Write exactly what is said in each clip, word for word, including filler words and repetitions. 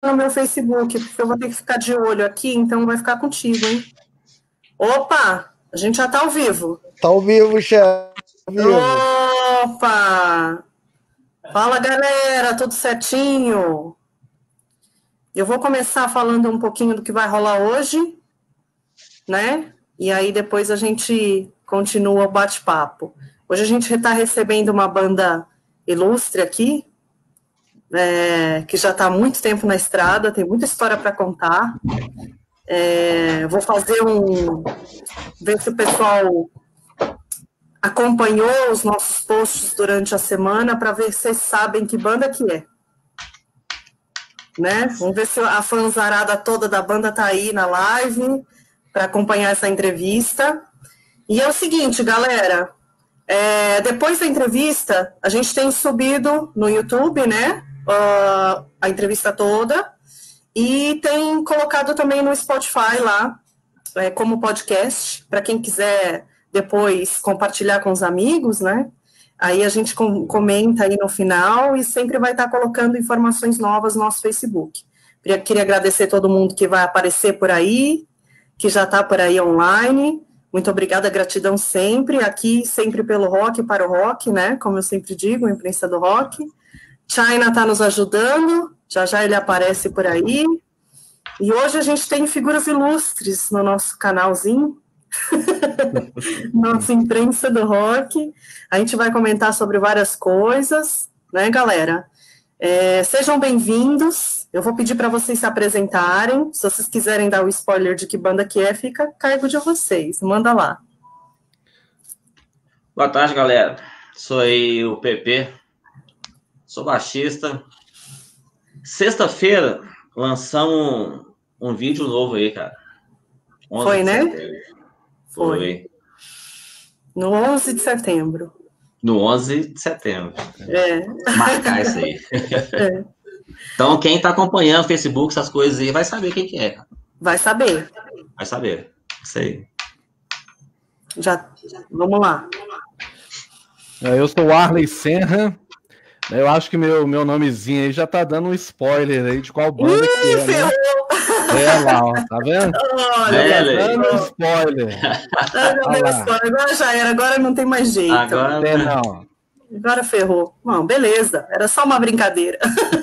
no meu Facebook, porque eu vou ter que ficar de olho aqui, então vai ficar contigo, hein? Opa! A gente já tá ao vivo. Tá ao vivo, chefe. Opa! Fala, galera, tudo certinho? Eu vou começar falando um pouquinho do que vai rolar hoje, né? E aí depois a gente continua o bate-papo. Hoje a gente está recebendo uma banda ilustre aqui, é, que já está há muito tempo na estrada, tem muita história para contar. É, vou fazer um... ver se o pessoal acompanhou os nossos posts durante a semana para ver se vocês sabem que banda que é. Né? Vamos ver se a fanzarada toda da banda tá aí na live para acompanhar essa entrevista. E é o seguinte, galera, é, depois da entrevista, a gente tem subido no YouTube, né, uh, a entrevista toda, e tem colocado também no Spotify lá, é, como podcast, para quem quiser depois compartilhar com os amigos, né? Aí a gente com, comenta aí no final e sempre vai estar colocando informações novas no nosso Facebook. Queria, queria agradecer todo mundo que vai aparecer por aí, que já está por aí online. Muito obrigada, gratidão sempre, aqui sempre pelo rock, para o rock, né? Como eu sempre digo, a imprensa do rock. China está nos ajudando, já já ele aparece por aí. E hoje a gente tem figuras ilustres no nosso canalzinho. Nossa imprensa do rock. A gente vai comentar sobre várias coisas, né, galera? É, sejam bem-vindos. Eu vou pedir para vocês se apresentarem. Se vocês quiserem dar o spoiler de que banda que é, fica a cargo de vocês. Manda lá. Boa tarde, galera. Sou aí o Pepe. Sou baixista. Sexta-feira lançamos um, um vídeo novo aí, cara. Foi, né? Foi. Foi. No onze de setembro. No onze de setembro. É. Marcar isso aí. É. Então, quem tá acompanhando o Facebook, essas coisas aí, vai saber quem que é. Vai saber. Vai saber. Isso aí. Já, vamos lá. Eu sou o Arley Senra. Eu acho que meu, meu nomezinho aí já tá dando um spoiler aí de qual banda Ih, que é, né? É lá, ó, tá vendo? Olha, é, tá dando spoiler. Ah, spoiler. Agora já era, agora não tem mais jeito. Agora não. não. Agora ferrou. Bom, beleza, era só uma brincadeira.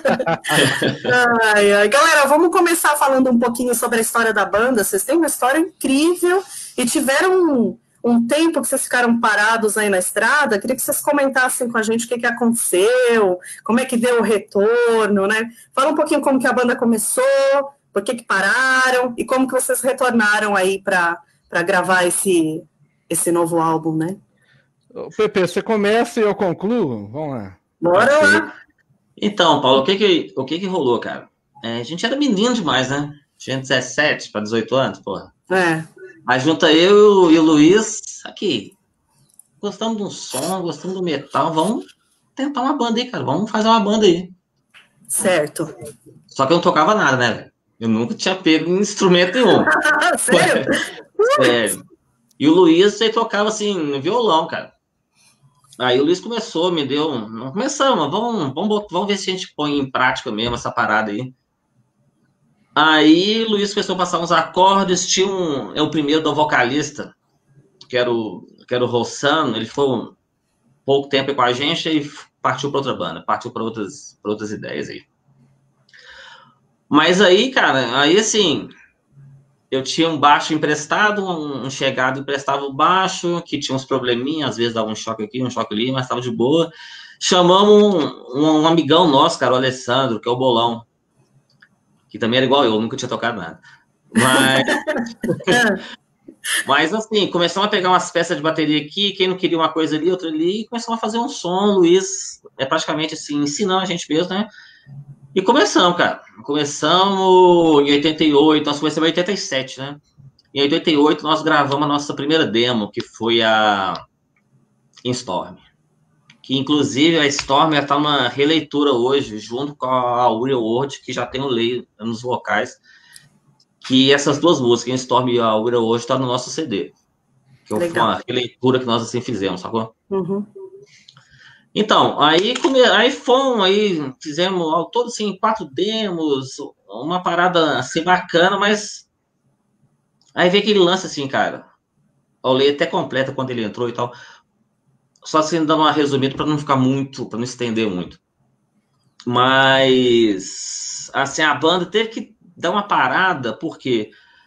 ai, ai. Galera, vamos começar falando um pouquinho sobre a história da banda. Vocês têm uma história incrível e tiveram um, um tempo que vocês ficaram parados aí na estrada. Queria que vocês comentassem com a gente o que, que aconteceu, como é que deu o retorno, né? Fala um pouquinho como que a banda começou, por que que pararam e como que vocês retornaram aí para gravar esse, esse novo álbum, né? Pepe, você começa e eu concluo? Vamos lá. Bora okay. lá. Então, Paulo, o que que, o que que rolou, cara? É, a gente era menino demais, né? Tinha dezessete para dezoito anos, porra. É. Mas junta eu e o Luiz, aqui, gostamos de um som, gostamos do metal, vamos tentar uma banda aí, cara. Vamos fazer uma banda aí. Certo. Só que eu não tocava nada, né, velho? Eu nunca tinha pego em instrumento nenhum. Sério? Sério. E o Luiz, ele tocava, assim, no violão, cara. Aí o Luiz começou, me deu... Não começamos, vamos, vamos, vamos ver se a gente põe em prática mesmo essa parada aí. Aí o Luiz começou a passar uns acordes, tinha um... É o primeiro do vocalista, que era o, que era o Rossano, ele ficou um pouco tempo aí com a gente e partiu para outra banda, partiu para outras, para outras ideias aí. Mas aí, cara, aí assim, eu tinha um baixo emprestado, um chegado emprestava o baixo, que tinha uns probleminhas, às vezes dava um choque aqui, um choque ali, mas estava de boa. Chamamos um, um, um amigão nosso, cara, o Alessandro, que é o Bolão, que também era igual eu, nunca tinha tocado nada. Mas, mas assim, começamos a pegar umas peças de bateria aqui, quem não queria uma coisa ali, outra ali, e começamos a fazer um som. O Luiz é praticamente assim, ensinando a gente mesmo, né? E começamos, cara. Começamos em oitenta e oito, nós começamos em oitenta e sete, né? Em oitenta e oito, nós gravamos a nossa primeira demo, que foi a Storm. Que, inclusive, a Storm está numa releitura hoje, junto com a Real World, que já tem o lei nos vocais. Que essas duas músicas, a Storm e a Real World, estão no nosso C D. Que foi uma releitura que nós, assim, fizemos, sacou? Uhum. Então, aí, come... aí fomos, aí fizemos ao todo, assim, quatro demos, uma parada assim bacana, mas aí vem aquele lance assim, cara. Eu leio até completa quando ele entrou e tal. Só assim, dando uma resumida para não ficar muito, para não estender muito. Mas, assim, a banda teve que dar uma parada, porque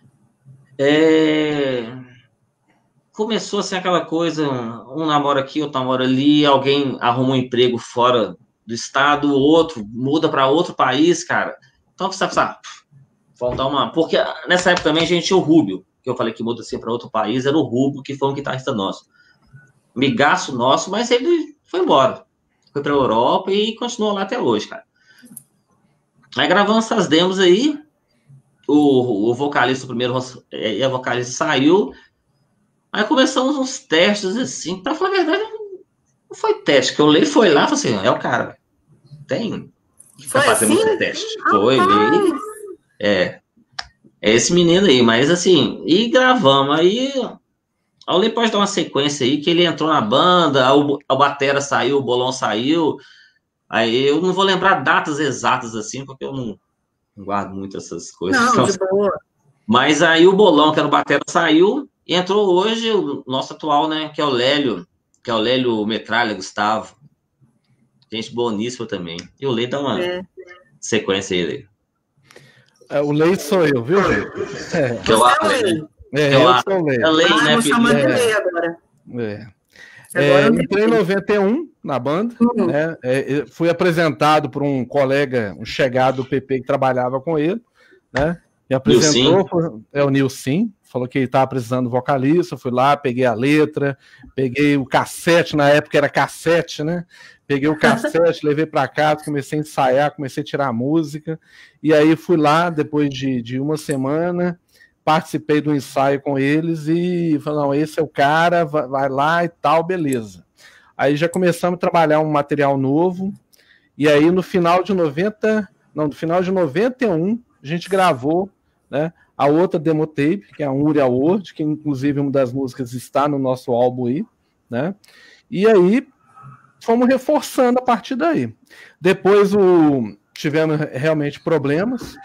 é, começou assim aquela coisa, um namora aqui, outro namora ali, alguém arruma um emprego fora do estado, o outro muda para outro país, cara. Então, você sabe, faltar uma... Porque nessa época também a gente tinha o Rubio, que eu falei que muda assim para outro país, era o Rubio, que foi um guitarrista nosso. Migaço nosso, mas ele foi embora. Foi para a Europa e continuou lá até hoje, cara. Aí gravamos essas demos aí, o, o vocalista, o primeiro e a vocalista saiu, aí começamos uns testes assim, pra falar a verdade, não foi teste, que eu leio foi lá e falei assim, é o cara, tem que tá fazendo assim? Esse teste. Ah, foi, Lei, é, é esse menino aí, mas assim, e gravamos, aí o Lei pode dar uma sequência aí, que ele entrou na banda, o, a batera saiu, o bolão saiu, aí eu não vou lembrar datas exatas assim, porque eu não, não guardo muito essas coisas. Não, de boa. Mas aí o bolão, que era o batera, saiu e entrou hoje o nosso atual, né, que é o Lélio, que é o Lélio Metralha, Gustavo. Gente boníssima também. E o Lei dá uma é. sequência aí. É, o Lei sou eu, viu? É. Que eu acho, né? É, eu, eu sou o Lei. É o Lei, ah, né, vou chamar de Lei agora. É. É, entrei em noventa e um na banda, uhum. né? É, fui apresentado por um colega, um chegado do P P que trabalhava com ele, né? Me apresentou, foi, é o Nilson, falou que ele estava precisando de vocalista, fui lá, peguei a letra, peguei o cassete, na época era cassete, né? Peguei o cassete, levei para casa, comecei a ensaiar, comecei a tirar música, e aí fui lá, depois de, de uma semana, participei do ensaio com eles e falei, não, esse é o cara, vai, vai lá e tal, beleza. Aí já começamos a trabalhar um material novo, e aí no final de noventa, não, no final de noventa e um, a gente gravou, né, a outra demo tape, que é a Uriah World, que inclusive uma das músicas está no nosso álbum aí, né, e aí fomos reforçando a partir daí. Depois o, tivemos realmente problemas,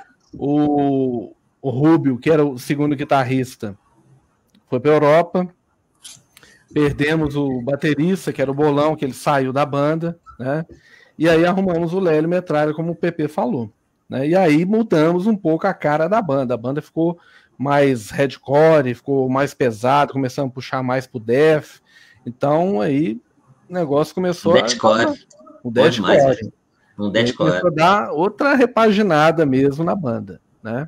o O Rubio, que era o segundo guitarrista, foi para a Europa. Perdemos o baterista, que era o Bolão, que ele saiu da banda, né? E aí arrumamos o Lélio Metralha, como o P P falou, né? E aí mudamos um pouco a cara da banda. A banda ficou mais hardcore, ficou mais pesado, começamos a puxar mais pro death. Então aí o negócio começou Deathcore. a... O deathcore. Um deathcore. Começou a dar outra repaginada mesmo na banda, né?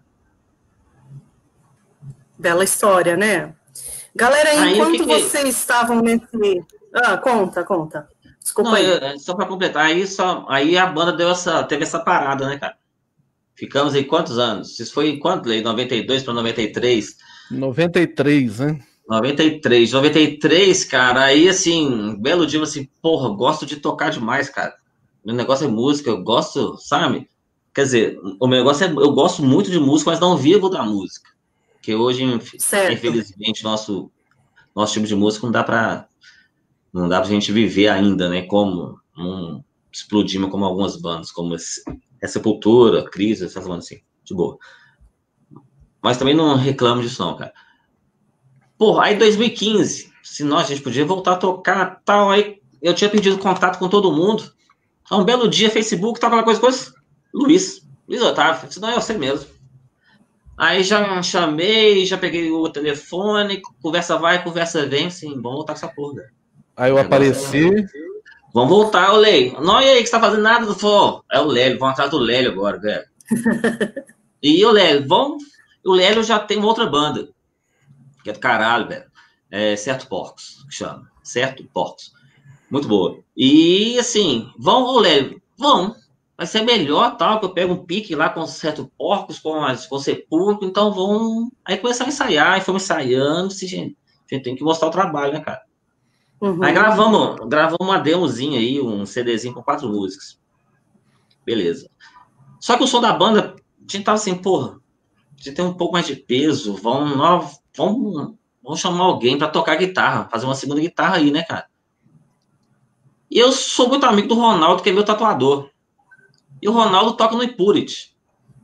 Bela história, né? Galera, aí, enquanto que que... vocês estavam nesse... Ah, conta, conta. Desculpa Não, aí. Eu, só para completar, aí, só, aí a banda deu essa, teve essa parada, né, cara? Ficamos aí quantos anos? Isso foi quanto, Lei? noventa e dois para noventa e três? noventa e três, né? noventa e três. noventa e três, cara, aí assim, um belo dia, assim, porra, gosto de tocar demais, cara. Meu negócio é música, eu gosto, sabe? Quer dizer, o meu negócio é, eu gosto muito de música, mas não vivo da música. Que hoje, certo. Infelizmente, nosso, nosso tipo de música não dá para não dá pra gente viver ainda, né? Como um explodimos como algumas bandas, como esse, a Sepultura, Cris, essas bandas assim, de boa. Mas também não reclamo disso não, cara. Porra, aí em dois mil e quinze, se nós, a gente podia voltar a tocar tal, aí eu tinha pedido contato com todo mundo. Aí um belo dia, Facebook, tal, aquela coisa, coisa. Luiz, Luiz Otávio, isso não é você mesmo. Aí já chamei, já peguei o telefone, conversa vai, conversa vem, assim, vamos voltar com essa porra, velho. Aí eu apareci. É... Vamos voltar, o Lélio. Não, e aí, que você tá fazendo nada? Eu falei, é o Lélio, vamos atrás do Lélio agora, velho. E o Lélio, vamos... O Lélio já tem uma outra banda, que é do caralho, velho. É Certo Porcos, que chama. Certo Porcos. Muito boa. E, assim, vamos, o Lélio, vamos. Vai ser melhor, tal, que eu pego um pique lá com Certo Porcos, com, as, com Sepulcro, então vamos... Aí começar a ensaiar, e fomos ensaiando, se, gente, a gente tem que mostrar o trabalho, né, cara? Uhum. Aí gravamos, gravamos uma demozinha aí, um CDzinho com quatro músicas. Beleza. Só que o som da banda, a gente tava assim, porra, a gente tem um pouco mais de peso, vamos, nós, vamos, vamos chamar alguém pra tocar guitarra, fazer uma segunda guitarra aí, né, cara? E eu sou muito amigo do Ronaldo, que é meu tatuador. E o Ronaldo toca no Impurity.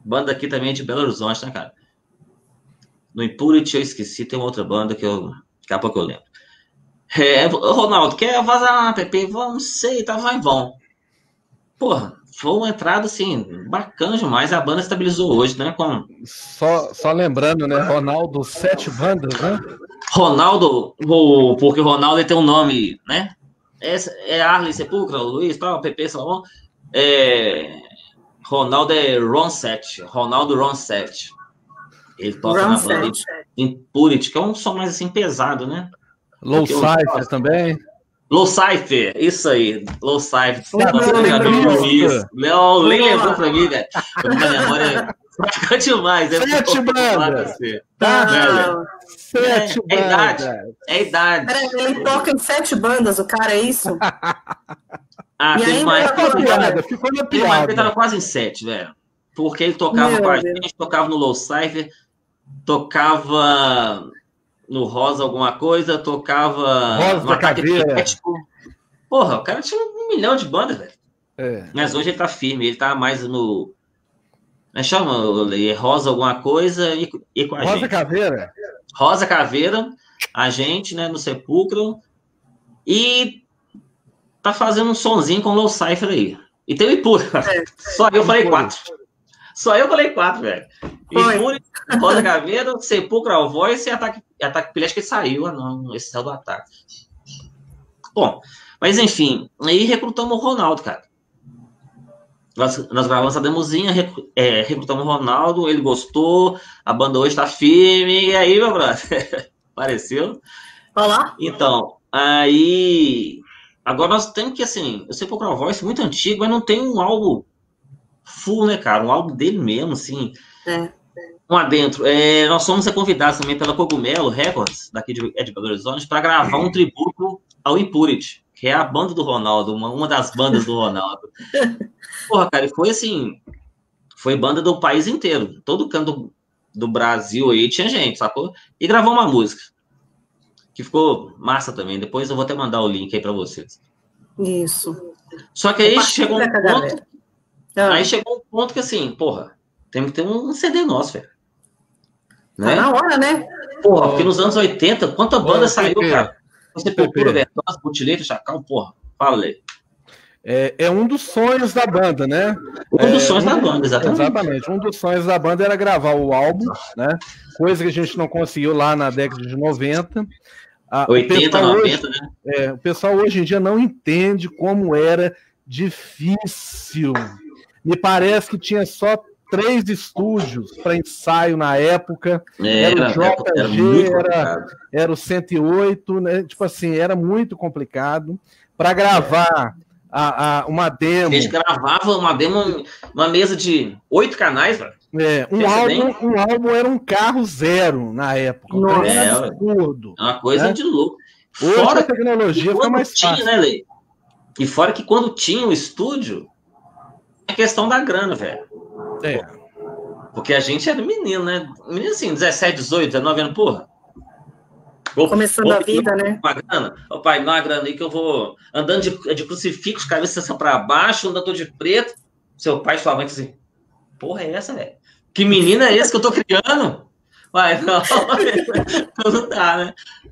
banda aqui também de Belo Horizonte, né, cara? No Impurity eu esqueci, tem outra banda que eu, daqui a pouco eu lembro. É, Ronaldo, quer vazar na app? Vamos, sei, tá, vai, vão. Porra, foi uma entrada, assim, bacana demais. A banda estabilizou hoje, né? Com... Só, só lembrando, né? Ronaldo, sete bandas, né? Ronaldo, o, porque o Ronaldo tem um nome, né? É, é Arley Sepulcra, o Luiz, tal, P P Salomão. É, Ronaldo é Ron Set, Ronaldo Ron Set. Ele toca Ron na banda Impurity, que é um som mais assim pesado, né? Low Cypher também. Low Cypher, isso aí. Low Cypher. Não, nem lembrou pra mim, velho. Minha memória é fraca demais. Sete bandas. Tá, velho. Sete é, bandas. É idade. É idade. Peraí, ele toca em sete bandas, o cara, é isso? Ah, e teve mais. Ficou na piada. Ele tava quase em sete, velho. Porque ele tocava Meu com a Deus. gente, tocava no Low Cypher, tocava no Rosa alguma coisa, tocava Rosa no Ataque Caveira. Porra, o cara tinha um milhão de bandas, velho. É. Mas hoje ele tá firme, ele tá mais no... Como chama? Rosa alguma coisa e, e com a Rosa gente. Rosa Caveira. Rosa Caveira, a gente, né, no Sepulcro. E tá fazendo um sonzinho com o Low Cypher aí. E tem o Impuro. É. Só eu falei quatro. Só eu falei quatro, velho. Impuro, Rosa Caveira, Sepulcro, All Voice e Ataque, Ataque Pilha, acho que saiu. Ah, não, esse saiu do Ataque. Bom, mas enfim, aí recrutamos o Ronaldo, cara. Nós, nós gravamos essa demozinha, rec, é, recrutamos o Ronaldo, ele gostou, a banda hoje tá firme, e aí, meu brother, apareceu. Olá. Então, aí, agora nós temos que, assim, eu sei que o All Voice é muito antigo, mas não tem um álbum full, né, cara, um álbum dele mesmo, assim. É. Um adentro. É, nós somos convidados também pela Cogumelo Records, daqui de, de Belo Horizonte, para gravar um tributo ao Impurity, que é a banda do Ronaldo, uma, uma das bandas do Ronaldo. Porra, cara, e foi assim, foi banda do país inteiro. Todo canto do Brasil aí tinha gente, sacou? E gravou uma música, que ficou massa também. Depois eu vou até mandar o link aí para vocês. Isso. Só que aí chegou um ponto, ah. aí chegou um ponto que assim, porra, tem que ter um C D nosso, velho. Né? Tá na hora, né? Porra, porque nos anos oitenta, quanta banda oh, saiu, Pepe. cara? Você procura Vertosa, Butileiro, Chacal, porra, falei. É, é um dos sonhos da banda, né? Um é, dos sonhos um, da banda, exatamente. Exatamente. Um dos sonhos da banda era gravar o álbum, né? Coisa que a gente não conseguiu lá na década de noventa. Ah, oitenta, noventa, hoje, né? É, o pessoal hoje em dia não entende como era difícil. Me parece que tinha só três estúdios para ensaio na época. É, era o J G, era, era, era o cento e oito, né? Tipo assim, era muito complicado. Para gravar a, a, uma demo. A gente gravava uma demo, uma mesa de oito canais, velho. É, um, álbum, um álbum era um carro zero na época. Nossa, é, era absurdo. É uma coisa né? de louco. Hoje fora a tecnologia fica mais tinha, fácil. Né, Lei? E fora que quando tinha o estúdio, é questão da grana, velho. É. Porque a gente era menino, né? Menino assim, dezessete, dezoito, dezenove anos, porra. Começando a vida, né? Uma grana. Ô, pai, dá uma grana aí que eu vou andando de, de crucifixo, cabeça para baixo, andando de preto. Seu pai e sua mãe assim, porra é essa, velho? Que menina é esse que eu tô criando? Vai, não. Não dá, né?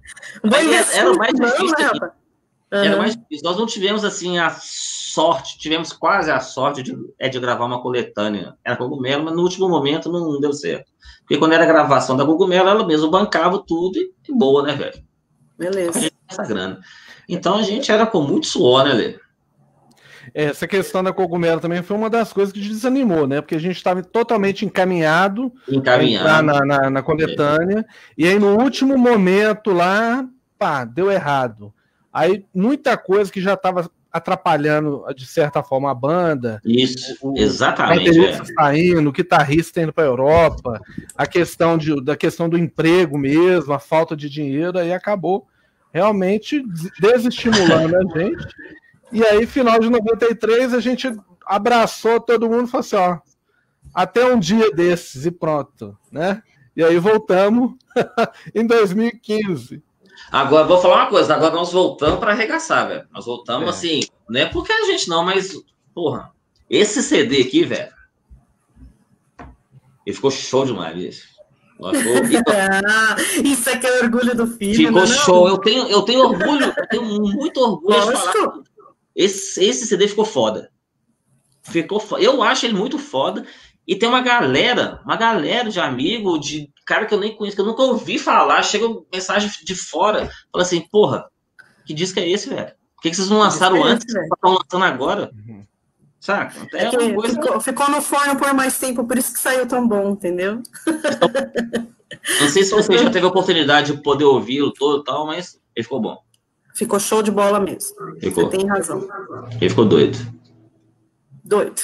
Era, era mais difícil. Não, né, uhum. Era mais difícil. Nós não tivemos, assim, a sorte, tivemos quase a sorte de, é, de gravar uma coletânea. Era Cogumelo, mas no último momento não deu certo. Porque quando era a gravação da Cogumelo, ela mesmo bancava tudo e, e boa, né, velho? Beleza. Essa grana. Então a gente era com muito suor, né, Lê? Essa questão da Cogumelo também foi uma das coisas que desanimou, né? Porque a gente estava totalmente encaminhado, encaminhado. Na, na, na coletânea, é. E aí no último momento lá, pá, deu errado. Aí muita coisa que já estava atrapalhando, de certa forma, a banda. Isso, o, exatamente. O é. saindo, o guitarrista indo para a Europa, a questão, de, da questão do emprego mesmo, a falta de dinheiro, aí acabou realmente desestimulando a gente. E aí, final de noventa e três, a gente abraçou todo mundo e falou assim, ó, até um dia desses e pronto, né? E aí voltamos em dois mil e quinze. Agora, vou falar uma coisa, agora nós voltamos para arregaçar, velho. Nós voltamos é. assim, não é porque a gente não, mas, porra, esse C D aqui, velho, Ele ficou show demais, bicho. Ah, isso é que é orgulho do filho. Ficou não, show. não. Eu tenho, eu tenho orgulho, eu tenho muito orgulho Lógico. de falar. Esse, esse C D ficou foda. Ficou foda. Eu acho ele muito foda. E tem uma galera, uma galera de amigo, de cara que eu nem conheço, que eu nunca ouvi falar. Chega mensagem de fora, fala assim, porra, que disco é esse, velho? Por que, que vocês não lançaram é antes? Estão lançando agora? Uhum. Saca? É é que coisa... ficou, ficou no forno por mais tempo, por isso que saiu tão bom, entendeu? Não sei se você já teve a oportunidade de poder ouvir todo e tal, mas ele ficou bom. Ficou show de bola mesmo. Ficou. Você tem razão. Ele ficou doido. Doido.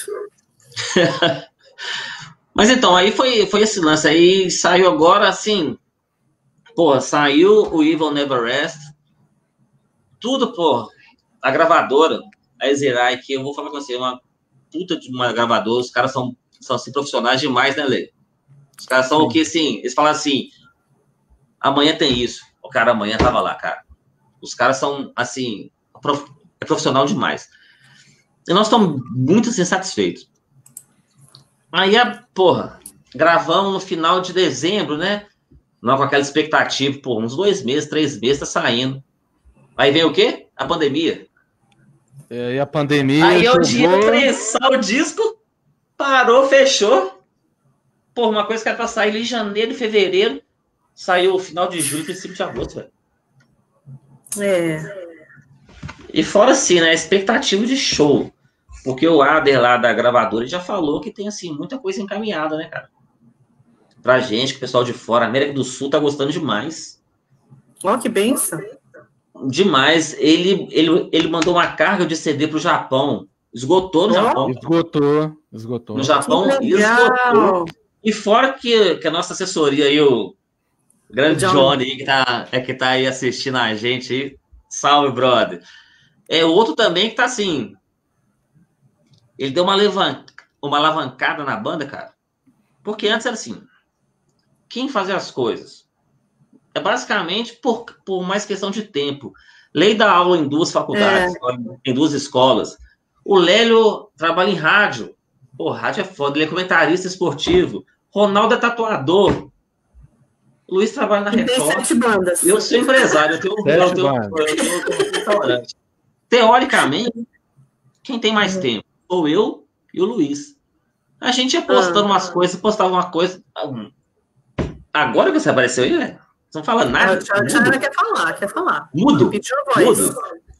Mas então, aí foi, foi esse lance. Aí saiu agora, assim... Pô, saiu o Evil Never Rest. Tudo, pô. A gravadora, a Ezerai, que eu vou falar com você, uma puta de uma gravadora. Os caras são, são assim, profissionais demais, né, Lê? Os caras são o que, assim... Eles falam assim... Amanhã tem isso. O cara amanhã tava lá, cara. Os caras são, assim... Prof, é profissional demais. E nós estamos muito assim, satisfeitos. Aí, a, porra, gravamos no final de dezembro, né? Não com aquela expectativa, pô, uns dois meses, três meses, tá saindo. Aí vem o quê? A pandemia. É, e a pandemia... Aí eu jogou... ia prensar o disco, parou, fechou. Pô, uma coisa que era pra sair ali em janeiro, fevereiro, saiu no final de julho, princípio de agosto, velho. É. E fora assim, né? Expectativa de show. Porque o Ader lá da gravadora já falou que tem, assim, muita coisa encaminhada, né, cara? Pra gente, que o pessoal de fora, América do Sul, tá gostando demais. Ó, que benção. Demais. Ele, ele, ele mandou uma carga de C D pro Japão. Esgotou no oh, Japão. Esgotou, esgotou. No Japão, esgotou. E fora que, que a nossa assessoria aí, o grande John. Johnny, aí, que, tá, é, que tá aí assistindo a gente aí. Salve, brother. É outro também que tá assim... Ele deu uma, levan... uma alavancada na banda, cara. Porque antes era assim... Quem fazia as coisas? É basicamente por, por mais questão de tempo. Lei da aula em duas faculdades, é. em duas escolas. O Lélio trabalha em rádio. Pô, rádio é foda. Ele é comentarista esportivo. Ronaldo é tatuador. O Luiz trabalha na Record. Tem sete bandas. Eu sou empresário. Eu tenho, eu tenho, eu tenho, eu tenho, eu tenho um restaurante. Teoricamente, quem tem mais uhum. tempo? Ou eu e o Luiz. A gente ia postando ah. umas coisas, postava uma coisa... Agora que você apareceu aí, velho? Você não fala nada. A Tiara quer falar, quer falar. Mudo. Mudo.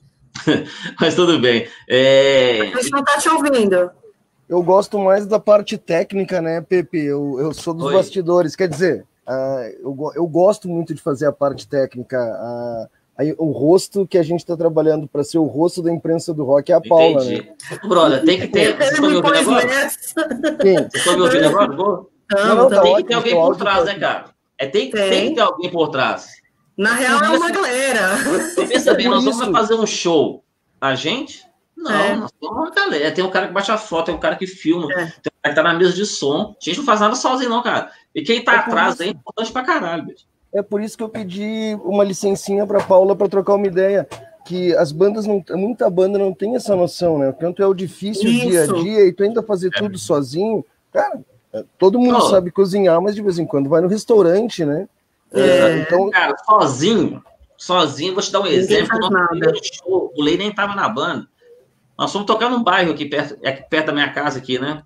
Mas tudo bem. É... A gente não tá te ouvindo. Eu gosto mais da parte técnica, né, Pepe? Eu, eu sou dos Oi. bastidores. Quer dizer, uh, eu, eu gosto muito de fazer a parte técnica. Uh, aí, o rosto que a gente está trabalhando para ser o rosto da imprensa do rock é a Paula, Entendi. né? Brother, tem que ter... Vocês estão me ouvindo agora? Vocês estão me ouvindo agora? Não, não, tá tem ótimo, que ter alguém por trás, né, cara? É, tem, tem. tem que ter alguém por trás. Na real, é uma galera. Eu pensa bem, nós vamos fazer um show. A gente? Não, é. Nós temos uma galera. Tem um cara que bate a foto, tem um cara que filma, é. tem um cara que tá na mesa de som. A gente não faz nada sozinho, não, cara. E quem tá é atrás aí é importante pra caralho, bicho. É por isso que eu pedi uma licencinha pra Paula pra trocar uma ideia. Que as bandas, não, muita banda não tem essa noção, né? Tanto é o difícil isso. dia a dia e tu ainda fazer é. tudo sozinho. Cara, todo mundo oh. sabe cozinhar, mas de vez em quando vai no restaurante, né? É, então, cara, sozinho, sozinho, vou te dar um exemplo. Show, o Lei nem tava na banda. Nós fomos tocar num bairro aqui perto, aqui perto da minha casa aqui, né?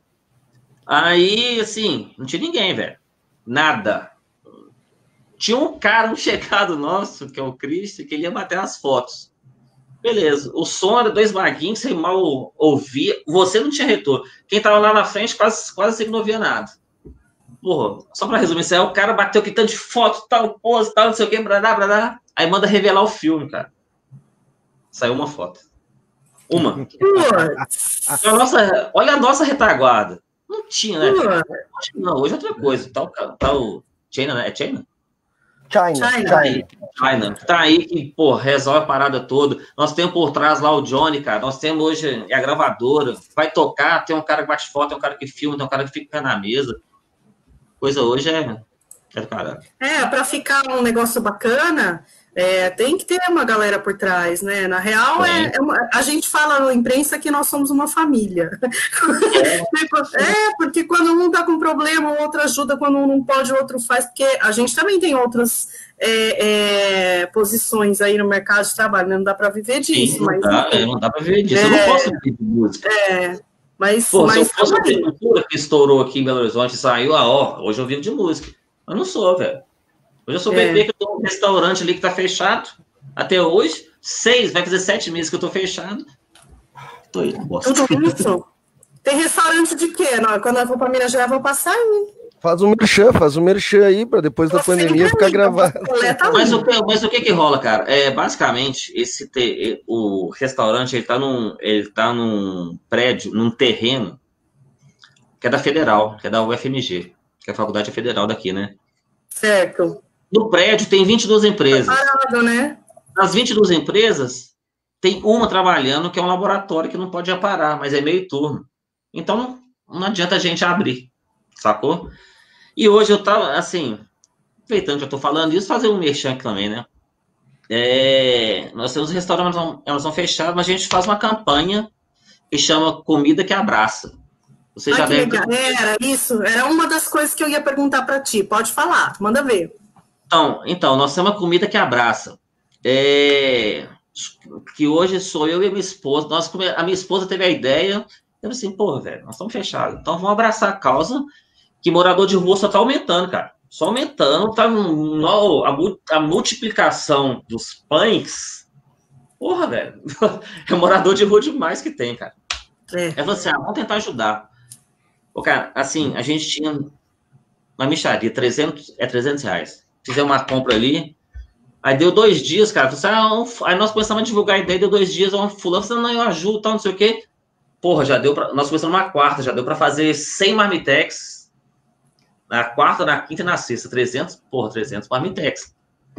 Aí, assim, não tinha ninguém, velho. Nada. Tinha um cara, um chegado nosso, que é o Cristo, que ele ia bater as fotos. Beleza. O som era dois vaguinhos, você mal ouvia. Você não tinha retorno. Quem tava lá na frente quase, quase assim não ouvia nada. Porra, só pra resumir, isso aí, o cara bateu aqui tanto de foto, tal, pose, tal, não sei o que, bradá, bradá. Aí manda revelar o filme, cara. Saiu uma foto. Uma. a nossa, olha a nossa retaguarda. Não tinha, né? Hoje, não, hoje é outra coisa. Tá o, tá o China, né? É China? China. China. China. China. Tá aí que, pô, resolve a parada toda. Nós temos por trás lá o Johnny, cara. Nós temos hoje é a gravadora. Vai tocar, tem um cara que bate foto, tem um cara que filma, tem um cara que fica na mesa. Coisa hoje é... é do caralho. É, pra ficar um negócio bacana, É, tem que ter uma galera por trás, né? Na real, é, é uma, a gente fala na imprensa que nós somos uma família. É, é porque quando um tá com problema, o outro ajuda, quando um não pode, o outro faz, porque a gente também tem outras é, é, posições aí no mercado de trabalho, né? Não dá para viver disso. Sim, não, mas, dá, é, não dá para viver disso. É, eu não posso viver de música. É, mas, Pô, mas se eu fosse uma cultura que estourou aqui em Belo Horizonte e saiu, ah, ó, hoje eu vivo de música. Eu não sou, velho. Hoje eu sou É. bebê, que eu tô num restaurante ali que tá fechado. Até hoje, seis, vai fazer sete meses que eu tô fechado. Tô aí, bosta. Tudo isso? Tem restaurante de quê? Não, quando eu for para Minas Gerais, eu vou passar aí. Faz um merchan, faz um merchan aí, para depois da pandemia ficar gravado. Mas o, que, mas o que que rola, cara? É, basicamente, esse te, o restaurante, ele tá, num, ele tá num prédio, num terreno, que é da Federal, que é da U F M G, que é a faculdade federal daqui, né? Certo. No prédio tem vinte e duas empresas. Parado, né? Nas vinte e duas empresas, tem uma trabalhando que é um laboratório que não pode já parar, mas é meio turno. Então, não adianta a gente abrir, sacou? E hoje eu tava, assim, aproveitando que eu tô falando isso, fazer um merchan aqui também, né? É, nós temos restaurantes, elas são fechadas, mas a gente faz uma campanha que chama Comida que Abraça. Você Ai, já que deve... legal. Era isso, era uma das coisas que eu ia perguntar para ti. Pode falar, manda ver. Então, então, nós temos uma Comida que Abraça. É, que hoje sou eu e a minha esposa. Nós, a minha esposa teve a ideia, eu falei assim, pô, velho, nós estamos fechados. Então vamos abraçar a causa que morador de rua só tá aumentando, cara. Só aumentando, tá no, a, a multiplicação dos pães. Porra, velho. É morador de rua demais que tem, cara. É, é você, ah, vamos tentar ajudar. Pô, cara, assim, a gente tinha uma mixaria, trezentos, é trezentos reais. Fizemos uma compra ali. Aí deu dois dias, cara. Aí nós começamos a divulgar a ideia, deu dois dias, um fulano, você não, eu ajudo, tal, não sei o quê. Porra, já deu pra... Nós começamos uma quarta, já deu pra fazer cem marmitex. Na quarta, na quinta e na sexta. trezentos, porra, trezentos marmitex.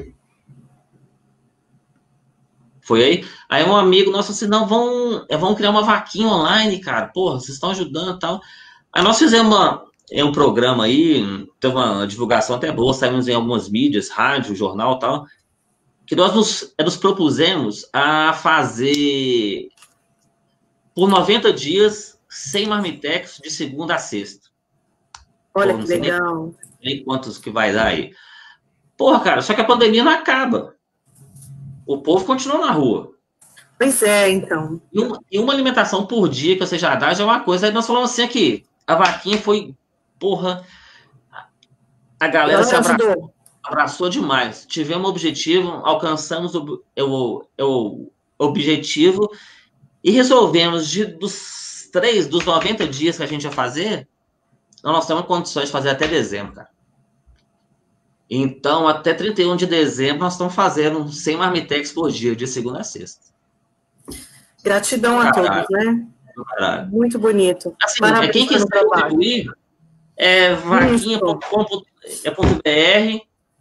Foi aí. Aí um amigo nosso assim, não, vão, vão criar uma vaquinha online, cara. Porra, vocês estão ajudando e tal. Aí nós fizemos uma, é um programa aí, teve uma divulgação até boa, saímos em algumas mídias, rádio, jornal e tal, que nós nos, nos propusemos a fazer por noventa dias sem marmitex de segunda a sexta. Olha Pô, que legal. Nem quantos que vai dar aí. Porra, cara, só que a pandemia não acaba. O povo continua na rua. Pois é, então. E uma, e uma alimentação por dia que você já dá já é uma coisa. Aí nós falamos assim aqui, a vaquinha foi, porra, a galera se abraçou, abraçou demais. Tivemos um objetivo, alcançamos o, o, o objetivo e resolvemos, de, dos três, dos noventa dias que a gente ia fazer, nós temos condições de fazer até dezembro, cara. Então, até trinta e um de dezembro, nós estamos fazendo cem marmitex por dia, de segunda a sexta. Gratidão a Caralho. todos, né? Caralho. Muito bonito. Assim, é, quem quiser contribuir, é vaquinha ponto com ponto b r.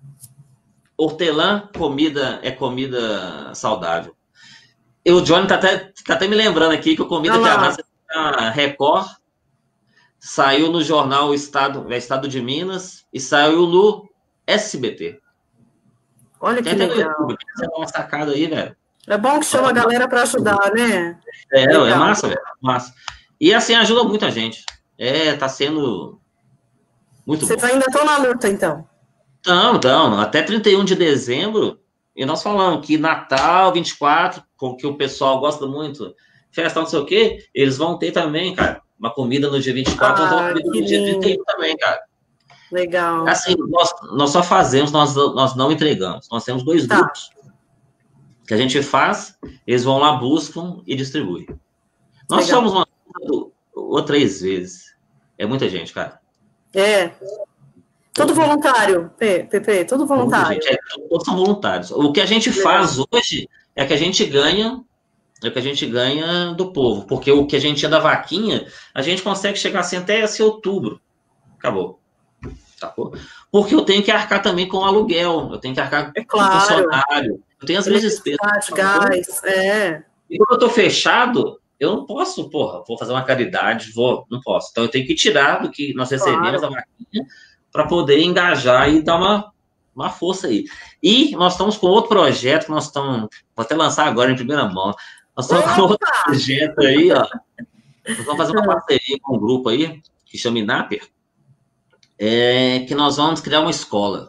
Hortelã, comida é comida saudável. E o Johnny tá até, tá até me lembrando aqui que o Comida que Abraça a Record saiu no jornal Estado, Estado de Minas e saiu no S B T. Olha Tem que até legal. YouTube, você dá uma sacada aí, velho. É bom que chama a galera para ajudar, né? É, legal. É massa, velho. Massa. E assim, ajuda muita gente. É, tá sendo muito Vocês bom. ainda estão na luta, então? Não, não. Até trinta e um de dezembro, e nós falamos que Natal, vinte e quatro, que o pessoal gosta muito, festa não sei o quê, eles vão ter também, cara, uma comida no dia vinte e quatro, Ah, nós vamos ter comida no dia trinta e um também, cara. Legal. Assim, nós, nós só fazemos, nós, nós não entregamos. Nós temos dois Tá. grupos que a gente faz, eles vão lá, buscam e distribuem. Nós Legal. somos uma ou três vezes. É muita gente, cara. É. Tudo voluntário, Pepe, tudo voluntário. Gente, é, todos são voluntários. O que a gente Legal. faz hoje é que a gente ganha, é que a gente ganha do povo, porque o que a gente tinha da vaquinha, a gente consegue chegar assim até esse outubro. Acabou. Sacou? Porque eu tenho que arcar também com o aluguel, eu tenho que arcar É com claro. o funcionário, eu tenho as minhas despesas. Gás, é. E quando eu tô fechado, eu não posso, porra, vou fazer uma caridade, vou, não posso. Então eu tenho que tirar do que nós recebemos Claro. da vaquinha para poder engajar e dar uma, uma força aí. E nós estamos com outro projeto que nós estamos, vou até lançar agora em primeira mão, nós estamos com outro projeto aí, ó. Nós vamos fazer uma parceria com um grupo aí, que chama INAPER, é, que nós vamos criar uma escola.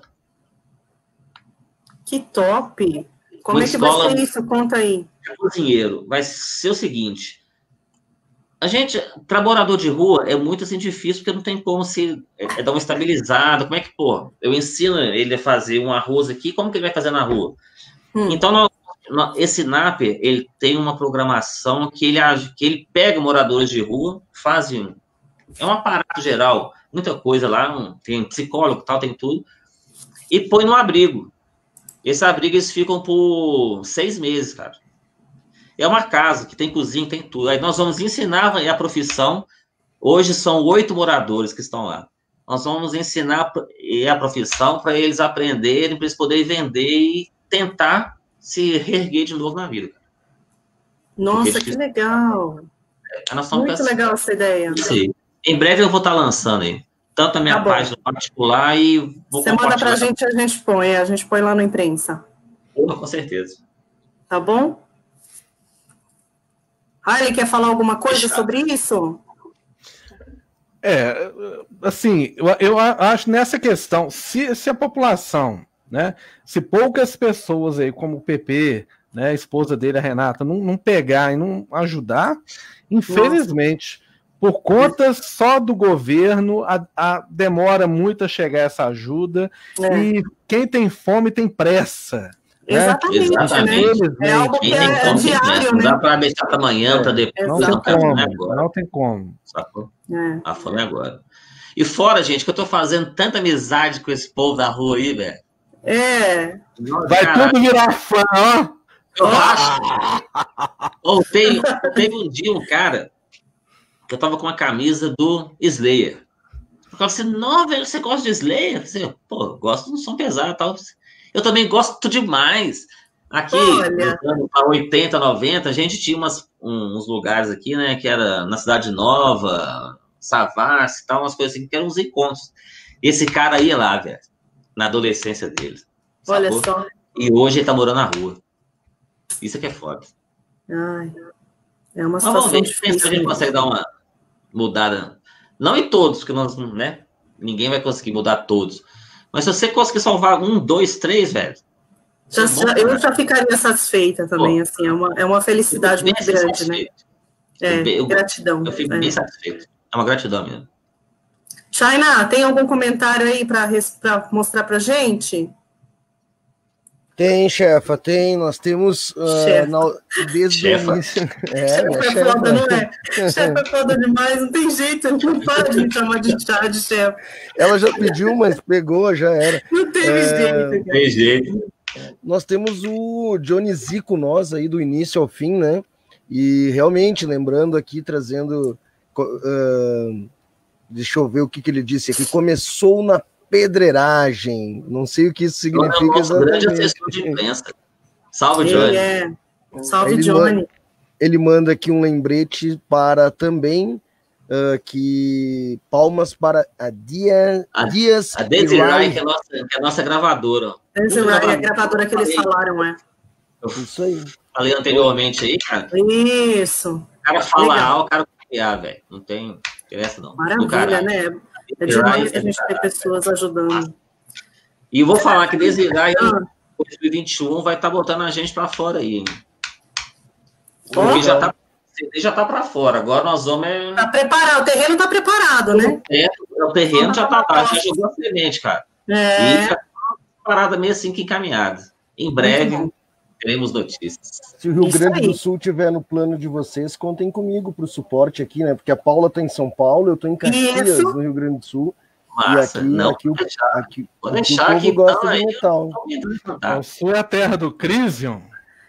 Que top! Como uma é que vai ser isso? Conta aí. Cozinheiro. Vai ser o seguinte, a gente, para morador de rua, é muito assim difícil, porque não tem como se é, é dar uma estabilizada. Como é que, pô, eu ensino ele a fazer um arroz aqui, como que ele vai fazer na rua? Hum. Então, nós, nós, esse NAPER, ele tem uma programação que ele, que ele pega moradores de rua, faz um, é um aparato geral, muita coisa lá, um, tem psicólogo, tal, tem tudo, e põe no abrigo. Esse abrigo, eles ficam por seis meses, cara. É uma casa que tem cozinha, tem tudo. Aí nós vamos ensinar a profissão. Hoje são oito moradores que estão lá. Nós vamos ensinar a profissão para eles aprenderem, para eles poderem vender e tentar se reerguer de novo na vida. Nossa, que legal. É, muito pensando... legal essa ideia. Sim. Em breve eu vou estar lançando aí. Tanto a minha tá página particular e vou Você manda para a gente, a gente põe. A gente põe lá no imprensa. Com certeza. Tá bom? Ah, ele quer falar alguma coisa Fechado. sobre isso? É, assim, eu, eu acho nessa questão, se, se a população, né, se poucas pessoas aí, como o P P, né, a esposa dele, a Renata, não, não pegar e não ajudar, infelizmente, Nossa. por conta só do governo, a, a, demora muito a chegar essa ajuda, é. e quem tem fome tem pressa. Exatamente, Exatamente. Né? É algo que é, é diário, não né? dá para deixar para amanhã, para depois. Não, não, tem como, agora. não tem como. Sacou? É. A fome é agora. E fora, gente, que eu tô fazendo tanta amizade com esse povo da rua aí, velho. É. Vai Caralho. tudo virar fã, ó. Eu acho. oh, teve, teve um dia um cara que eu tava com uma camisa do Slayer. Eu falei assim, não, velho, você gosta de Slayer? Eu falei, pô, gosto do som pesado e tal. Eu também gosto demais. Aqui, para oitenta, noventa, a gente tinha umas, uns lugares aqui, né, que era na Cidade Nova, Savassi e tal, umas coisas assim, que eram uns encontros. Esse cara ia lá, velho, na adolescência dele. Olha sacou? Só. E hoje ele tá morando na rua. Isso é que é foda. Ai, é uma Mas situação vamos ver difícil. se a gente consegue dar uma mudada. Não em todos, porque nós, né, ninguém vai conseguir mudar todos. Mas se você conseguir salvar um, dois, três, velho. Já, é já, eu já ficaria satisfeita também, Pô, assim, é uma, é uma felicidade muito grande, satisfeito. né? É, eu, gratidão. Eu fico é. bem satisfeito. É uma gratidão mesmo. China, tem algum comentário aí para mostrar pra gente? Tem, chefa, tem. Nós temos uh, na, desde chefa. o início. É, chefa é chefa. foda, não é? Chefa é foda demais, não tem jeito, não para de me chamar de chá de chefa. Ela já pediu, mas pegou, já era. Não teve é, jeito. Não tem jeito. Nós temos o Johnny Z com nós aí do início ao fim, né? E realmente, lembrando aqui, trazendo. Uh, deixa eu ver o que, que ele disse aqui. Começou na pedreiragem. Não sei o que isso significa. É o nosso grande assessor de imprensa. Salve, Johnny. É. Salve, ele Johnny. Manda, ele manda aqui um lembrete para também uh, que palmas para a Dia, a, Dias. A Desiree, que é a nossa, que é a nossa gravadora. Desiree, é a gravadora que eles falaram, é. Isso aí. Falei anteriormente aí, cara. Isso. O cara fala Legal. A, o cara copiar, velho. Não tem interessa, não. Maravilha, né? É demais a gente ter pessoas ajudando. E eu vou falar que Desiree em dois mil e vinte e um vai estar tá botando a gente para fora aí, hein? Porque já tá, já tá para fora. Agora nós vamos. É... Tá preparado, o terreno tá preparado, né? É, o terreno já tá lá, já jogou a semente, cara. É. E já tá parada meio assim que encaminhada. Em breve teremos notícias. Se o Rio Isso Grande aí. do Sul tiver no plano de vocês, contem comigo para o suporte aqui, né? Porque a Paula tá em São Paulo, eu tô em Caxias, Isso. no Rio Grande do Sul. Massa, e aqui, não, aqui, deixar, aqui, vou aqui deixar o povo aqui, gosta então, de metal. O Sul é a terra do Crisium?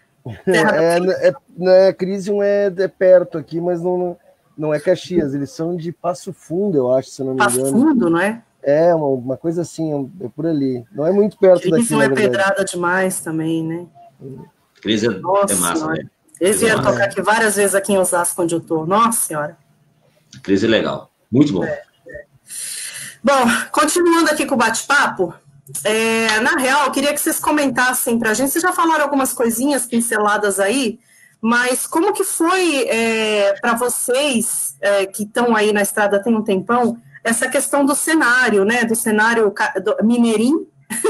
É, é, é, Crisium é, é perto aqui, mas não, não é Caxias. Eles são de Passo Fundo, eu acho, se não me engano. Passo Fundo, não é? É, uma, uma coisa assim, é por ali. Não é muito perto daqui, Crisium é pedrada demais também, né? Crisium é massa, né? Eles vieram tocar aqui várias vezes aqui em Osasco, onde eu tô. Nossa Senhora. Crisium é legal. Muito bom. É, é. Bom, continuando aqui com o bate-papo, é, na real, eu queria que vocês comentassem para a gente, vocês já falaram algumas coisinhas pinceladas aí, mas como que foi é, para vocês é, que estão aí na estrada tem um tempão, essa questão do cenário, né, do cenário do mineirinho,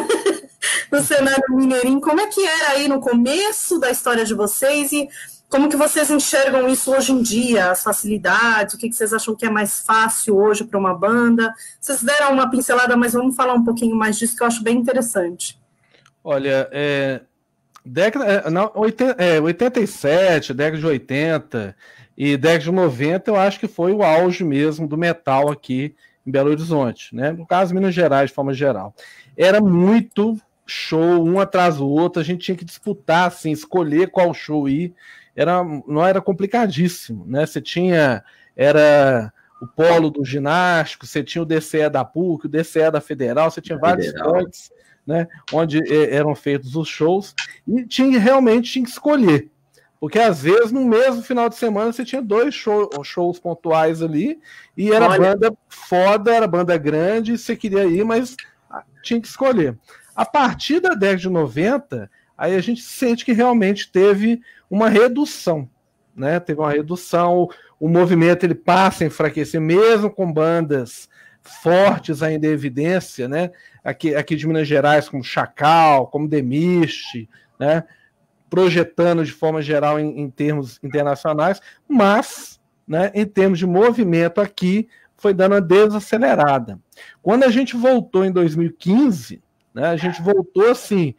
do cenário mineirinho, como é que era aí no começo da história de vocês e como que vocês enxergam isso hoje em dia, as facilidades, o que, que vocês acham que é mais fácil hoje para uma banda? Vocês deram uma pincelada, mas vamos falar um pouquinho mais disso, que eu acho bem interessante. Olha, é, década, não, oitenta, é, oitenta e sete, década de oitenta e década de noventa, eu acho que foi o auge mesmo do metal aqui em Belo Horizonte, né? No caso, Minas Gerais, de forma geral. Era muito show, um atrás do outro, a gente tinha que disputar, assim, escolher qual show ir. Era, não era complicadíssimo, né? Você tinha, era o polo do ginástico, você tinha o D C E da P U C, o D C E da Federal, você tinha da vários pontos, né? Onde eram feitos os shows, e tinha, realmente tinha que escolher, porque às vezes no mesmo final de semana você tinha dois show, shows pontuais ali, e era Olha. banda foda, era banda grande, você queria ir, mas tinha que escolher. A partir da década de noventa, aí a gente sente que realmente teve uma redução, né? Teve uma redução, o, o movimento ele passa a enfraquecer, mesmo com bandas fortes ainda em evidência, né? Aqui, aqui de Minas Gerais, como Chacal, como Demiste, né? Projetando de forma geral em, em termos internacionais, mas, né, em termos de movimento aqui, foi dando uma desacelerada. Quando a gente voltou em dois mil e quinze, né, a gente voltou assim,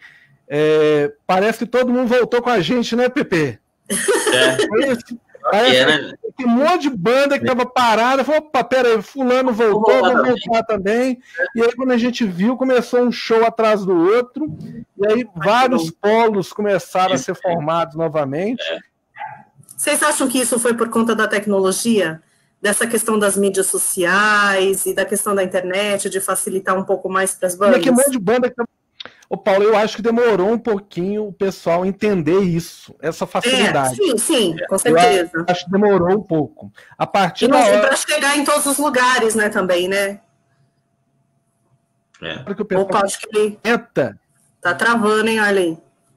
é, parece que todo mundo voltou com a gente, né, Pepe? É. Parece é, né? que um monte de banda que estava parada, falou, opa, peraí, fulano voltou, vou voltar também. E aí quando a gente viu, começou um show atrás do outro, e aí vários polos começaram a ser formados novamente. Vocês acham que isso foi por conta da tecnologia? Dessa questão das mídias sociais e da questão da internet, de facilitar um pouco mais para as bandas? E aqui um monte de banda que... Ô, Paulo, eu acho que demorou um pouquinho o pessoal entender isso, essa facilidade. É, sim, sim, com certeza. Eu acho que demorou um pouco. A partir e não, da hora... para chegar em todos os lugares, né, também, né? É. Que o pessoal Opa, acho que ele... Eita. Tá travando, hein, Arlen?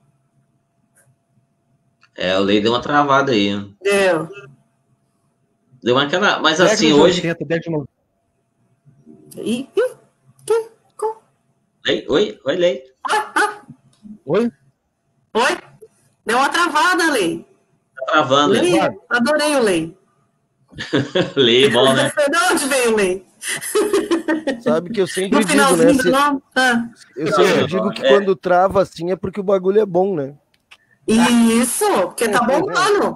É, o Lei deu uma travada aí. Deu. Deu uma aquela... Mas assim, hoje... oitenta, dez de novo. Ih, ih, que... Com... Lei? Oi? Oi, Lei. Ah, ah. Oi? Oi? Deu uma travada, Lei. Tá travando, Lei. Lei. Adorei o Lei. Lei, bom, né? De onde veio o Lei? Sabe que eu sempre no digo, né? Se... Ah. Eu sempre digo que é. quando trava assim é porque o bagulho é bom, né? Isso, porque tá bombando.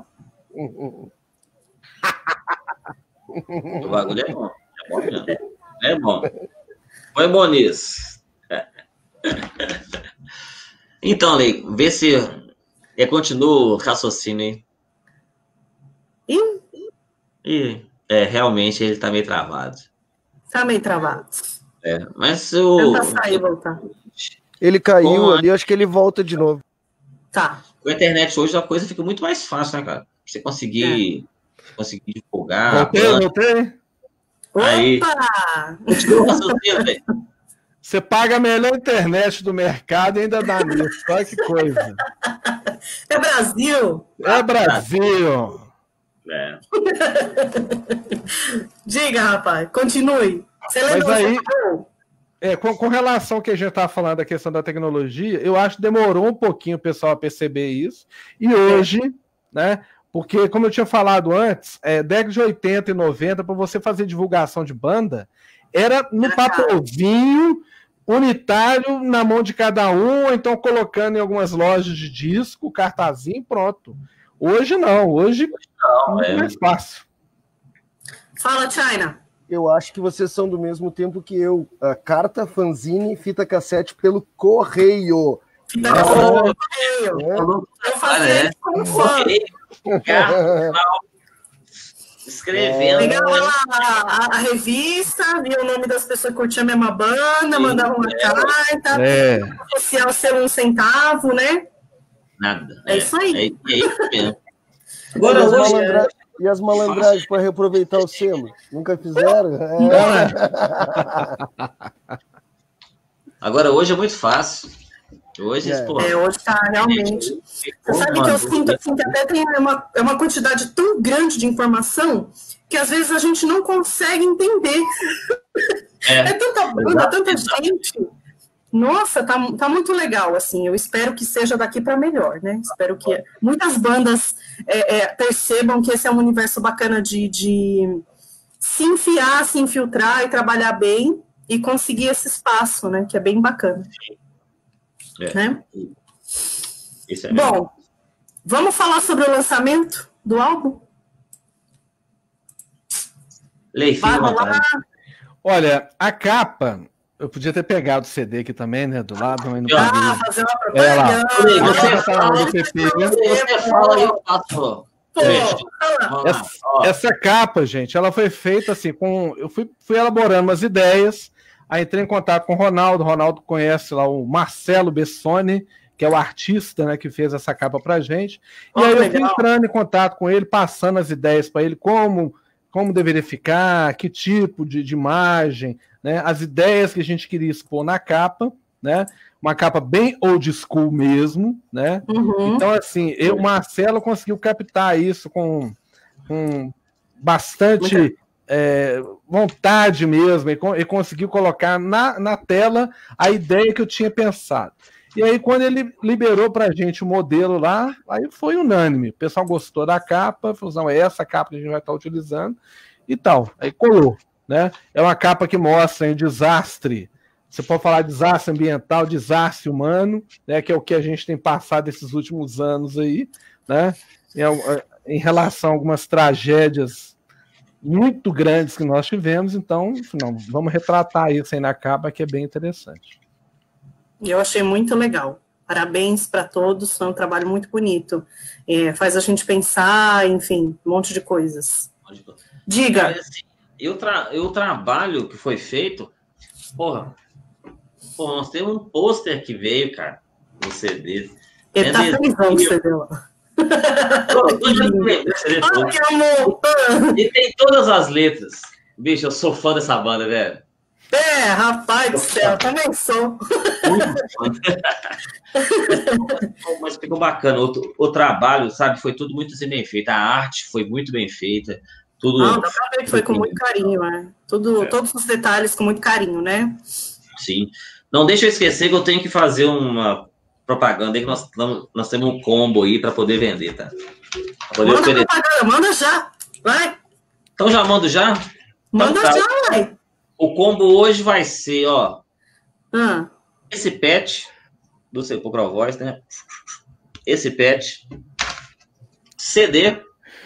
O bagulho é bom. É bom mesmo. É bom. Foi bom nisso. Então, Lei, vê se eu continuo o raciocínio aí. Ih? E, é, realmente ele tá meio travado. Tá meio travado. É, mas o... Tenta sair e voltar. Ele caiu ali, a... acho que ele volta de novo. Tá. Com a internet hoje a coisa fica muito mais fácil, né, cara? Você conseguir, é. conseguir divulgar. Voltei, voltei. Aí, opa! Continua o raciocínio, velho. Você paga a melhor internet do mercado e ainda dá nisso. Olha que coisa. É Brasil. É Brasil. É. Diga, rapaz. Continue. Você lembra? Mas aí, é, com, com relação ao que a gente estava falando da questão da tecnologia, eu acho que demorou um pouquinho o pessoal a perceber isso. E hoje, né? Porque, como eu tinha falado antes, é, década de oitenta e noventa, para você fazer divulgação de banda, era no papelzinho unitário na mão de cada um, ou então colocando em algumas lojas de disco, cartazinho, pronto. Hoje não, hoje não, é mais fácil. Fala, China. Eu acho que vocês são do mesmo tempo que eu. A carta, fanzine, fita cassete pelo correio. Fita cassete pelo correio. É. Eu fazia com fã. Escrevendo. Pegava lá a, a, a revista, via o nome das pessoas que curtiam a mesma banda, sim, mandava uma é. carta, é. social ser um centavo, né? Nada. É, é isso aí. É, é isso mesmo. Agora, e, as malandra... e as malandragens para reaproveitar o selo? Nunca fizeram? É. Agora, hoje é muito fácil. Hoje, é, pô, é, hoje tá realmente... Você sabe que eu sinto assim, que até tem uma, é uma quantidade tão grande de informação que às vezes a gente não consegue entender. É, é tanta banda, tanta gente. Nossa, tá, tá muito legal, assim. Eu espero que seja daqui para melhor, né? Espero que muitas bandas é, é, percebam que esse é um universo bacana de, de se enfiar, se infiltrar e trabalhar bem e conseguir esse espaço, né? Que é bem bacana. É. Né? Isso é Bom, mesmo. Vamos falar sobre o lançamento do álbum? Lei, Olha, a capa, eu podia ter pegado o C D aqui também, né, do lado, mas não ah, fazer uma propaganda. É lá. Você fala, do P P, você fala e eu faço. Essa, essa capa, gente, ela foi feita assim, com, eu fui, fui elaborando umas ideias, aí entrei em contato com o Ronaldo, o Ronaldo conhece lá o Marcelo Bessoni, que é o artista, né, que fez essa capa pra gente, oh, e aí eu legal. fui entrando em contato com ele, passando as ideias para ele, como, como deveria ficar, que tipo de, de imagem, né, as ideias que a gente queria expor na capa, né, uma capa bem old school mesmo, né? Uhum. Então, assim, eu, o Marcelo conseguiu captar isso com, com bastante é, vontade mesmo, e, e conseguiu colocar na, na tela a ideia que eu tinha pensado. E aí, quando ele liberou pra gente o modelo lá, aí foi unânime. O pessoal gostou da capa, falou, não, é essa capa que a gente vai estar utilizando, e tal. Aí colou, né? É uma capa que mostra um desastre. Você pode falar desastre ambiental, desastre humano, né, que é o que a gente tem passado esses últimos anos aí, né, em, em relação a algumas tragédias muito grandes que nós tivemos. Então, não, vamos retratar isso aí na capa, que é bem interessante. Eu achei muito legal. Parabéns para todos, foi um trabalho muito bonito. É, faz a gente pensar, enfim, um monte de coisas. Diga. Mas, assim, eu, tra eu trabalho que foi feito, porra, pô, nós temos um pôster que veio, cara, no C D. Ele é tá felizão que você deu lá. E tem todas as letras. Bicho, eu sou fã dessa banda, velho. É, rapaz do céu, também sou. Mas ficou bacana. O, o trabalho, sabe, foi tudo muito bem feito. A arte foi muito bem feita. Tudo... Não, dá pra ver que foi com muito carinho, né? Tudo, é. Todos os detalhes com muito carinho, né? Sim. Não deixa eu esquecer que eu tenho que fazer uma propaganda aí, que nós, nós temos um combo aí para poder vender, tá? Poder manda oferecer. Propaganda, manda já, vai. Então já mando já? Manda então, tá. já, vai. O combo hoje vai ser, ó, hum. esse pet do Sepulcral Voice, né? Esse pet, C D,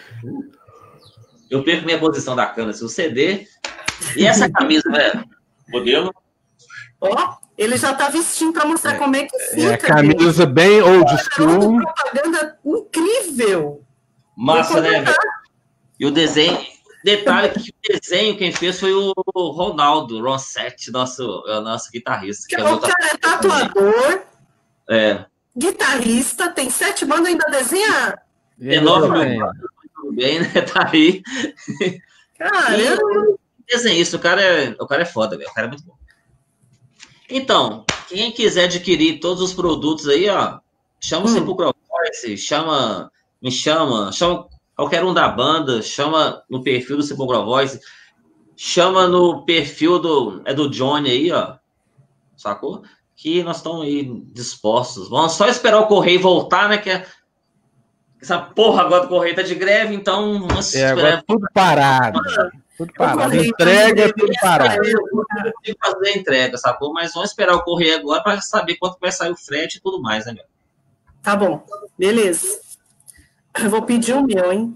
eu perco minha posição da câmera, assim, o C D, e essa camisa, velho, modelo. Ó, ele já tá vestindo para mostrar é, como é que fica. É a camisa gente. Bem old school. Uma propaganda incrível. Massa, né, velho? E o desenho, detalhe que o desenho quem fez foi o Ronaldo Rossetti, nosso, nosso guitarrista. Que, que é o cara é tatuador, é. guitarrista, tem sete bandas, ainda desenha. Enorme, tudo bem, né? Tá aí. Caramba. Desenhista, o cara é, o cara é foda, velho. O cara é muito bom. Então, quem quiser adquirir todos os produtos aí, ó, chama o hum. Sepulcral Voice, chama, me chama, chama qualquer um da banda, chama no perfil do Sepulcral Voice, chama no perfil do, é do Johnny aí, ó, sacou? Que nós estamos aí dispostos. Vamos só esperar o Correio voltar, né, que é, essa porra agora do Correio tá de greve, então vamos é, agora é tudo parado. Tudo parado. Entrega, tudo parado. Eu tenho que fazer a entrega, sacou? Mas vamos esperar o correio agora para saber quanto vai sair o frete e tudo mais, né, meu? Tá bom. Beleza. Eu vou pedir o meu, hein?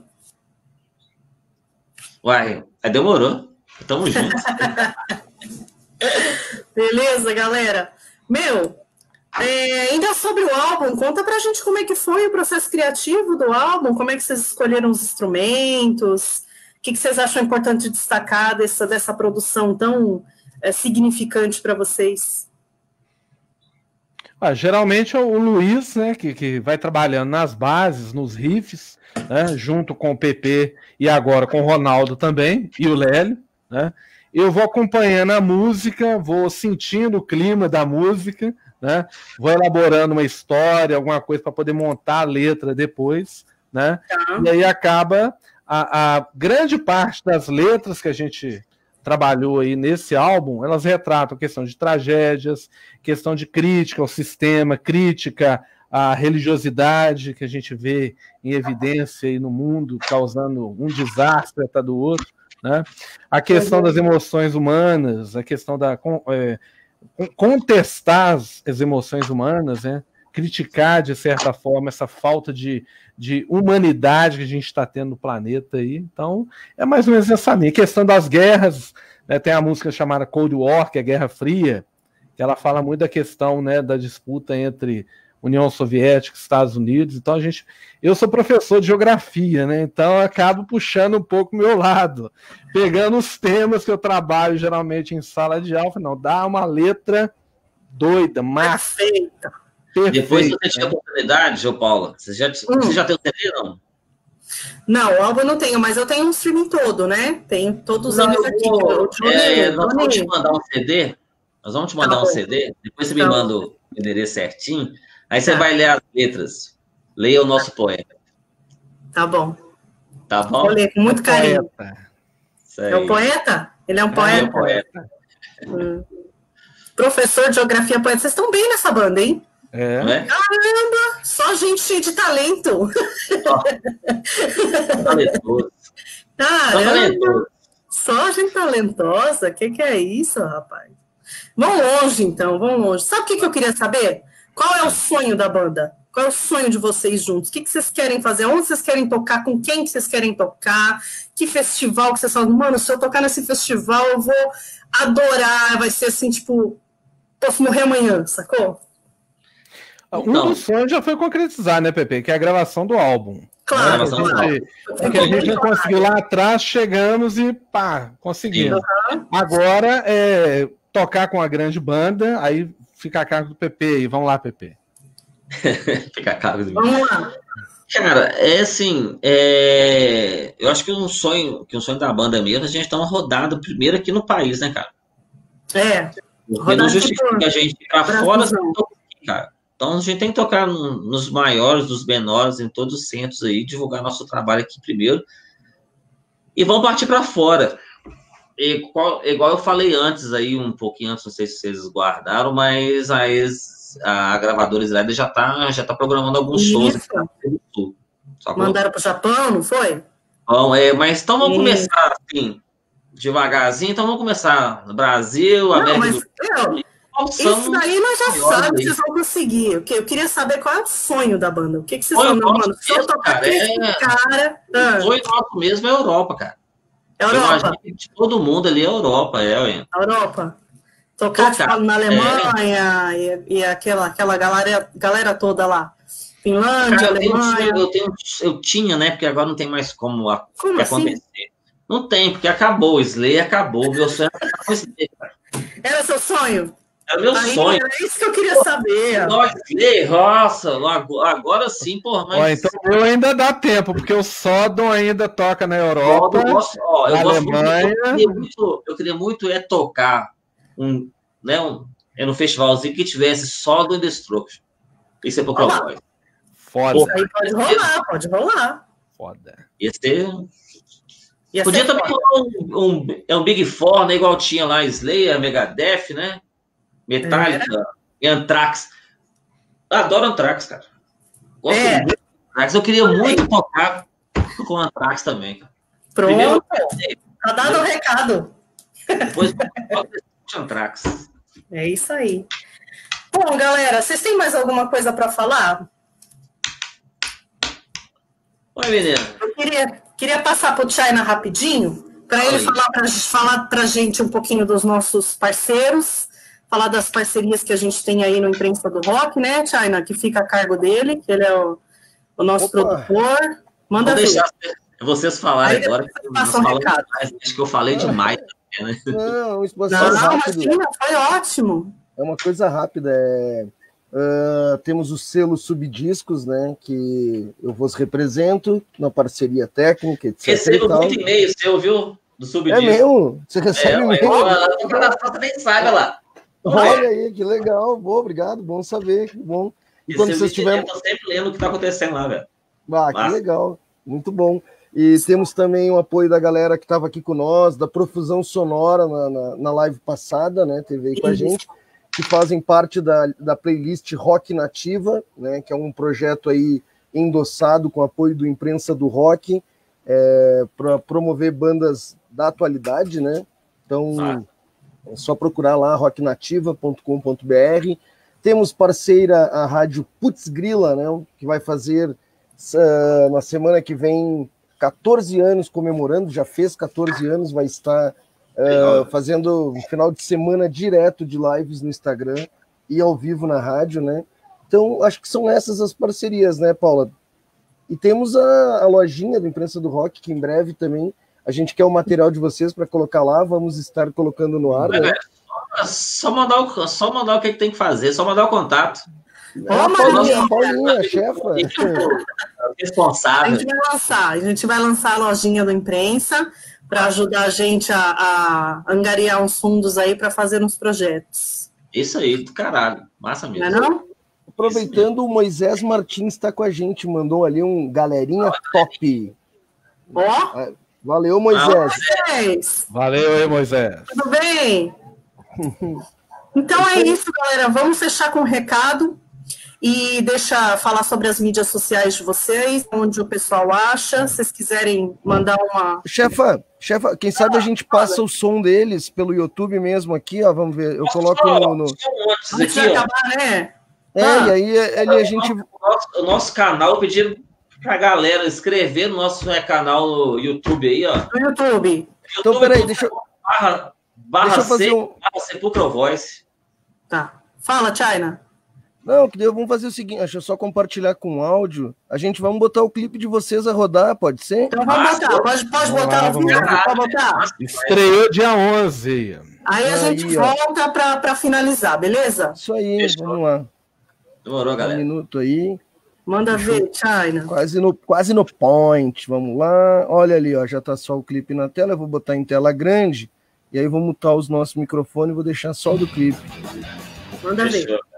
Uai, demorou. Tamo junto. Beleza, galera. Meu, é, ainda sobre o álbum, conta pra gente como é que foi o processo criativo do álbum, como é que vocês escolheram os instrumentos. O que, que vocês acham importante destacar dessa, dessa produção tão é, significante para vocês? Ah, geralmente é o Luiz, né, que, que vai trabalhando nas bases, nos riffs, né, junto com o P P e agora com o Ronaldo também, e o Lélio, né? eu vou acompanhando a música, vou sentindo o clima da música, né? Vou elaborando uma história, alguma coisa para poder montar a letra depois, né? Tá. E aí acaba a, a grande parte das letras que a gente trabalhou aí nesse álbum, elas retratam questão de tragédias, questão de crítica ao sistema, crítica à religiosidade que a gente vê em evidência aí no mundo, causando um desastre atrás do outro, né? A questão das emoções humanas, a questão da é, contestar as, as emoções humanas, né? Criticar, de certa forma, essa falta de, de humanidade que a gente está tendo no planeta aí. Então, é mais ou menos essa linha. A questão das guerras, né, tem a música chamada Cold War, que é Guerra Fria, que ela fala muito da questão, né, da disputa entre União Soviética e Estados Unidos. Então, a gente... Eu sou professor de geografia, né? Então, eu acabo puxando um pouco o meu lado, pegando os temas que eu trabalho geralmente em sala de aula. Não, dá uma letra doida, massa. Perfeita. Perfeito. Depois, se você tiver oportunidade, João Paulo, você já, hum. você já tem o C D, não? Não, o álbum eu não tenho, mas eu tenho um streaming todo, né? Tem todos não, eles aqui. Vou, é, nós vamos te mandar um C D, nós vamos te mandar tá um C D, depois você tá me manda bom. o endereço certinho, aí você tá. vai ler as letras, leia o nosso poeta. Tá bom. Tá bom? Vou ler com muito carinho. É o poeta? Ele é um poeta? É um poeta. Hum. Professor de geografia, poeta. Vocês estão bem nessa banda, hein? É. Caramba, só gente cheia de talento. Oh. Talentoso. Caramba, só gente talentosa. O que, que é isso, rapaz? Vão longe, então, vão longe. Sabe o que, que eu queria saber? Qual é o sonho da banda? Qual é o sonho de vocês juntos? O que, que vocês querem fazer? Onde vocês querem tocar? Com quem que vocês querem tocar? Que festival que vocês falam? Mano, se eu tocar nesse festival, eu vou adorar. Vai ser assim, tipo, posso morrer amanhã, sacou? Um então, dos sonhos já foi concretizar, né, Pepe? Que é a gravação do álbum. Claro, né? claro. Porque a gente não conseguiu lá atrás, chegamos e pá, conseguimos. Uhum. Agora é tocar com a grande banda, aí fica a cargo do Pepe aí. Vamos lá, Pepe. Fica a cargo do Vamos lá. Cara, é assim, é... eu acho que um sonho, que um sonho da banda mesmo, a gente tá uma rodada primeiro aqui no país, né, cara? É. Porque não justifica a gente ficar fora, cara. Então, a gente tem que tocar no, nos maiores, nos menores, em todos os centros aí, divulgar nosso trabalho aqui primeiro. E vamos partir para fora. E, qual, igual eu falei antes aí, um pouquinho antes, não sei se vocês guardaram, mas a, ex, a gravadora Slider já está já tá programando alguns Isso. shows aqui no Sul. Mandaram para o Japão, não foi? Bom, é, mas então vamos Isso. começar assim, devagarzinho. Então vamos começar no Brasil, não, América mas, do Sul. Isso daí nós já sabemos que vocês vão conseguir. Eu queria saber qual é o sonho da banda. O que, que vocês falam, mano? Se eu tocar com esse cara. O sonho nosso mesmo é a Europa, cara. Europa? De todo mundo ali é Europa, é, ué. Europa. Tocar, tocar. Tipo, na Alemanha é. e, e aquela, aquela galera, galera toda lá. Finlândia, cara, Alemanha. Eu, tenho, eu tinha, né? Porque agora não tem mais como, a, como acontecer. Assim? Não tem, porque acabou. O Slay acabou. Meu sonho era com o Slay, cara. Era seu sonho? É o meu Aí, sonho. Era isso que eu queria saber. Nossa, agora sim, porra. Mas... Ó, então eu ainda dá tempo, porque o Sodom ainda toca na Europa, eu gosto, ó, na eu Alemanha. Gosto muito, eu, queria muito, eu queria muito é tocar um, né, um, é no festivalzinho que tivesse Sodom e Destruction. Isso é por favor. Foda. Isso aí pode rolar, pode rolar. Foda. Ia ser... Ia Podia ser também rolar um, um, é um Big Four, né, igual tinha lá Slayer, Megadeth, né? Metallica, é. Anthrax. Adoro Anthrax, cara. Gosto é. muito de Anthrax. Eu queria muito tocar com Anthrax também, cara. Pronto. Primeiro, tá dado o recado. Depois eu Anthrax. É isso aí. Bom, galera, vocês têm mais alguma coisa para falar? Oi, menina. Eu queria, queria passar pro China rapidinho, para ele falar pra, falar pra gente um pouquinho dos nossos parceiros, falar das parcerias que a gente tem aí no Imprensa do Rock, né, China, que fica a cargo dele, que ele é o, o nosso Opa. produtor. Manda Vou deixar vocês falarem agora. Que passa um recado. Demais. Acho que eu falei demais. Né? Não, isso não, imagina, foi ótimo. É uma coisa rápida. É, uh, temos o selo Subdiscos, né, que eu vos represento, na parceria técnica, etcétera. Recebo muito e-mail seu, viu? do subdisco. É mesmo? Você recebe é, mesmo? Você nem sabe lá. Olha aí, que legal. Boa, obrigado. Bom saber. Que bom. E quando vocês tiverem... Eu tô sempre lendo o que tá acontecendo lá, velho. Ah, que legal. Muito bom. E temos também o apoio da galera que estava aqui com nós, da Profusão Sonora na, na, na live passada, né? Teve aí com a gente, que fazem parte da, da playlist Rock Nativa, né? Que é um projeto aí endossado com apoio do Imprensa do Rock, é, para promover bandas da atualidade, né? Então, ah. é só procurar lá, rock nativa ponto com ponto b r. Temos parceira a rádio Putz Grila, né? Que vai fazer uh, na semana que vem quatorze anos comemorando, já fez quatorze anos, vai estar uh, fazendo um final de semana direto de lives no Instagram e ao vivo na rádio, né? Então, acho que são essas as parcerias, né, Paula? E temos a, a lojinha da Imprensa do Rock, que em breve também a gente quer o material de vocês para colocar lá, vamos estar colocando no ar, né? É, só, mandar o, só mandar o que tem que fazer, só mandar o contato. Ah, Paulinha, Paulinha, chefa. Responsável. A gente vai lançar, a gente vai lançar a lojinha do Imprensa para ajudar a gente a, a angariar uns fundos aí para fazer uns projetos. Isso aí, do caralho. Massa mesmo. Não é não? Aproveitando, o Moisés Martins está com a gente, mandou ali um galerinha top. Ó. Oh. Valeu, Moisés. Moisés. Valeu aí, Moisés. Tudo bem? Então é isso, galera. Vamos fechar com um recado. E deixa falar sobre as mídias sociais de vocês, onde o pessoal acha. Se vocês quiserem mandar uma... Chefa, chefa, quem sabe a gente passa o som deles pelo YouTube mesmo aqui, ó, vamos ver. Eu coloco no... no... Antes de acabar, né? É, ah, e aí ali a gente... O nosso, o nosso canal, pediram pra galera inscrever no nosso né, canal no YouTube aí, ó. No YouTube. Então, YouTube, peraí, deixa eu... Barra, barra deixa eu fazer C, um... barra Sepulcra Voice. Tá. Fala, China. Não, que vamos fazer o seguinte, deixa eu só compartilhar com o áudio. A gente vai botar o clipe de vocês a rodar, pode ser? Então vamos botar, pode, pode botar lá, no vídeo, pode botar. Estreou dia onze. Aí a aí, gente ó. volta para finalizar, beleza? Isso aí, Fechou. Vamos lá. Demorou, galera. Um minuto aí. Manda Deixa ver, China. Quase no, quase no point, vamos lá. Olha ali, ó, já tá só o clipe na tela, eu vou botar em tela grande, e aí vou mutar os nossos microfones e vou deixar só o do clipe. Manda Fechou. ver.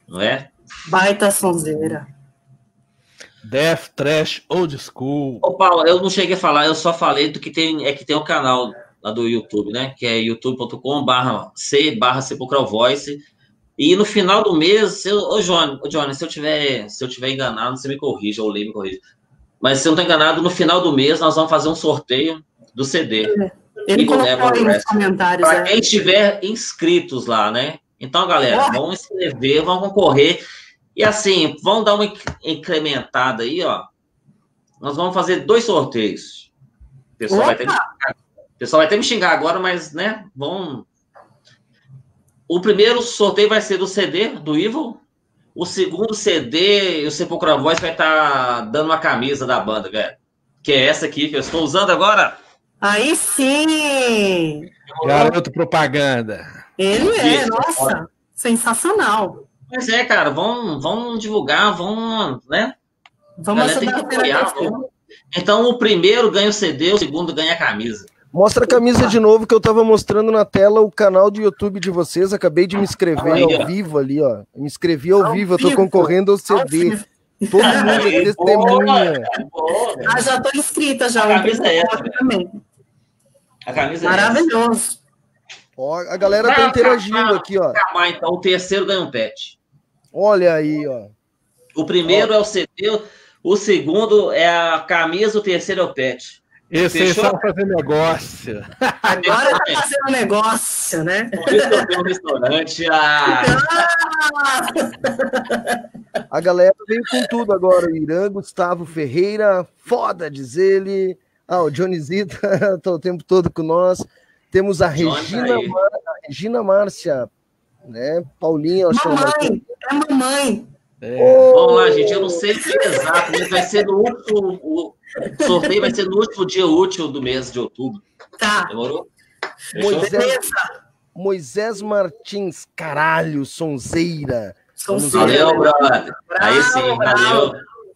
não é? Baita sonzeira. Death Trash Old School. Ô, Paulo, eu não cheguei a falar, eu só falei do que tem, é que tem um canal lá do YouTube, né? Que é youtube ponto com barra c barra Sepulchral Voice. E no final do mês, se eu, ô, Johnny, ô, Johnny, se eu tiver, se eu tiver enganado, você me corrija, ou Lei me corrija. Mas se eu não estou enganado, no final do mês nós vamos fazer um sorteio do C D. Ele colocou aí nos comentários. Para quem tiver inscritos lá, né? Então, galera, oh. vamos inscrever, vamos concorrer. E assim, vamos dar uma incrementada aí, ó. Nós vamos fazer dois sorteios. O pessoal, vai ter, o pessoal vai ter me xingar agora, mas, né, vamos... O primeiro sorteio vai ser do C D, do Evil. O segundo C D, o Sepulchral Voice vai estar dando uma camisa da banda, velho. Que é essa aqui que eu estou usando agora. Aí sim! Garoto propaganda. Ele é, Isso, nossa, pode. Sensacional. Pois é, cara, vamos, vamos divulgar, vamos, né? Vamos ajudar a apoiar, vamos. Então, o primeiro ganha o C D, o segundo ganha a camisa. Mostra a camisa de novo que eu tava mostrando na tela o canal do YouTube de vocês. Acabei de me inscrever aí, ao ó. vivo ali, ó. Me inscrevi ao, ao vivo, vivo, eu tô concorrendo ao C D. Ao Todo mundo é testemunha. Ah, já tô inscrita já. A camisa é essa também. A camisa Maravilhoso. é essa. Ó, a galera tá interagindo acabar, aqui, ó. Acabar, então, o terceiro ganha um pet. Olha aí, ó. O primeiro ó. é o C D, o segundo é a camisa, o terceiro é o pet. Esse aí sabe fazer negócio. Agora tá fazendo negócio, né? Por isso que eu tenho um restaurante. Ah. A galera veio com tudo agora. O Irã, Gustavo Ferreira, foda, diz ele. Ah, o Johnny Zita tá o tempo todo com nós. Temos a Regina, Mar... a Regina Márcia, né? Paulinha, acho mamãe, é mamãe. É. Oh. Vamos lá, gente. Eu não sei se é exato, mas vai ser no último. O sorteio vai ser no último dia útil do mês de outubro. Tá. Demorou? Moisés, Moisés Martins, caralho, sonzeira. sonzeira. Valeu, brother. Aí sim, valeu.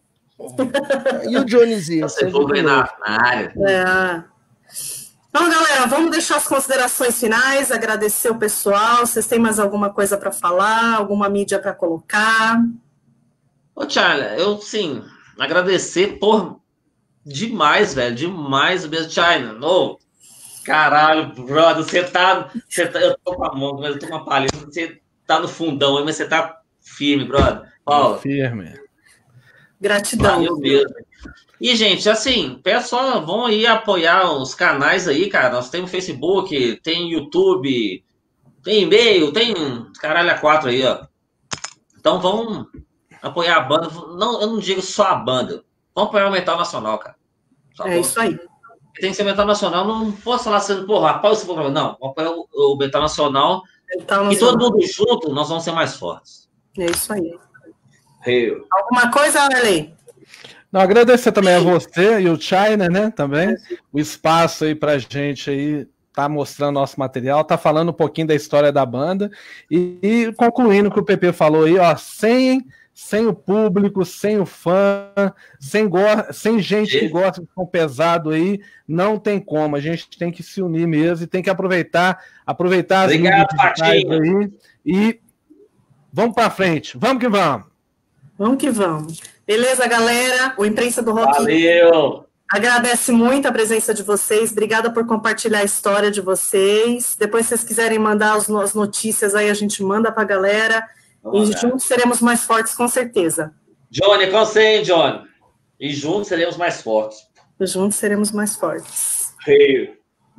E o Johnnyzinho? Você foi na, na área. É. Então, galera, vamos deixar as considerações finais, agradecer o pessoal. Vocês têm mais alguma coisa para falar? Alguma mídia para colocar? Ô, Charlie, eu, sim, agradecer por demais, velho, demais mesmo, China. No, caralho, brother, você tá, você tá... Eu tô com a mão, mas eu tô com uma palha. Você tá no fundão aí, mas você tá firme, brother. Paulo. Firme. Gratidão. Valeu mesmo. E, gente, assim, pessoal, vão aí apoiar os canais aí, cara. Nós temos Facebook, tem YouTube, tem e-mail, tem caralho a quatro aí, ó. Então vão apoiar a banda. Não, eu não digo só a banda. Vamos apoiar o Metal Nacional, cara. Só é isso aí. Tem que ser Metal Nacional. Não posso falar sendo, porra, apoia esse programa. Não, vamos apoiar o, o Metal Nacional. Metal e todo mundo junto, nós vamos ser mais fortes. É isso aí. Eu. Alguma coisa, Arley? Não, agradecer também a você e o China, né, também, o espaço aí pra gente aí, tá mostrando nosso material, tá falando um pouquinho da história da banda e, e concluindo o que o P P falou aí, ó, sem, sem o público, sem o fã, sem, go sem gente que gosta de som pesado aí, não tem como, a gente tem que se unir mesmo e tem que aproveitar, aproveitar as mídias digitais aí e vamos pra frente, vamos que vamos. Vamos que vamos. Beleza, galera? O Imprensa do Rock Valeu. agradece muito a presença de vocês. Obrigada por compartilhar a história de vocês. Depois, se vocês quiserem mandar as notícias aí, a gente manda para a galera. Vamos, e cara. Juntos seremos mais fortes, com certeza. Johnny, com você, hein, Johnny? E juntos seremos mais fortes. Juntos seremos mais fortes. Hey.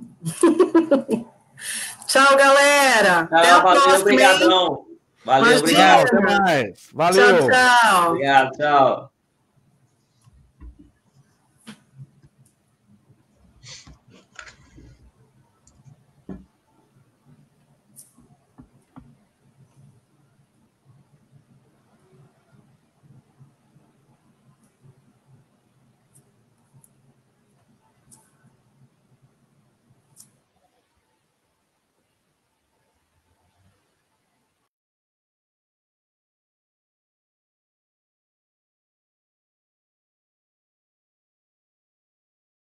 Tchau, galera. Tchau, Até a valeu, próxima, obrigadão. Hein? Valeu, Imagina. Obrigado. Até mais. Valeu. Tchau, tchau. Obrigado, tchau.